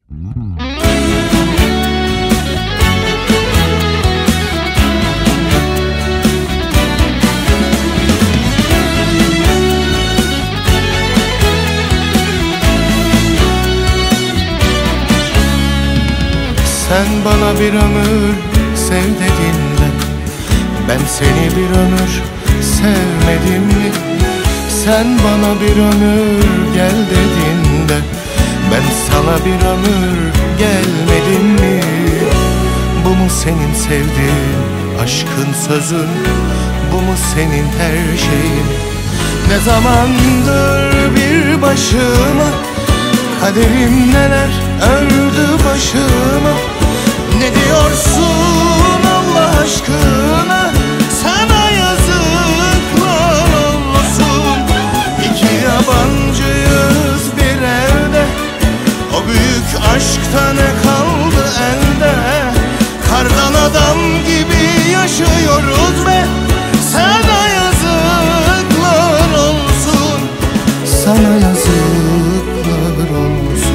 Sen bana bir ömür sev dediğinde ben seni bir ömür sevmedim mi? Sen bana bir ömür gel dediğinde ben sana bir ömür gelmedim mi? Bu mu senin sevdiğin aşkın sözün? Bu mu senin her şeyin? Ne zamandır bir başıma kaderim neler ördü başıma. Ne diyorsun Allah aşkına? Sana yazıklar olsun. İki yabancıyız bir evde, o büyük aşkta ne kaldı elde? Kardan adam gibi yaşıyoruz be. Sana yazıklar olsun. Sana yazıklar olsun.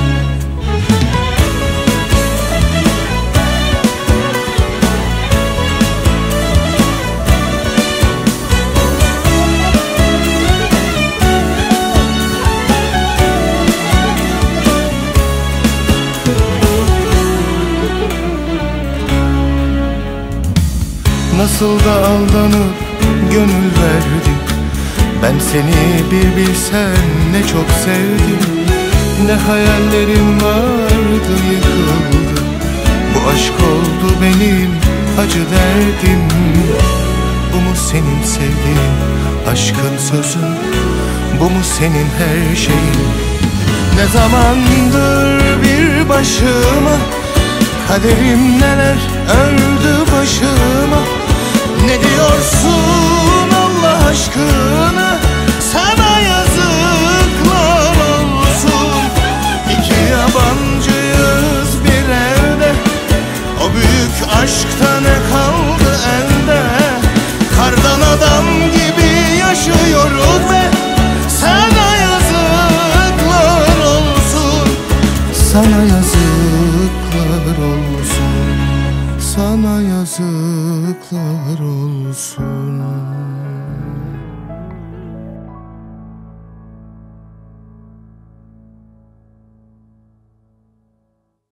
Nasıl da aldanıp gönül verdim. Ben seni bir bilsen ne çok sevdim. Ne hayallerim vardı yıkıldı. Bu aşk oldu benim acı derdim. Bu mu senin sevdiğin aşkın sözün? Bu mu senin her şeyin? Ne zamandır bir başıma kaderim neler ördü başıma. Ne diyorsun Allah aşkına? Sana yazıklar olsun. İki yabancıyız bir evde, o büyük aşkta ne kaldı elde? Kardan adam gibi yaşıyoruz be. Sana yazıklar olsun. Sana yazıklar olsun. Sana yazıklar olsun.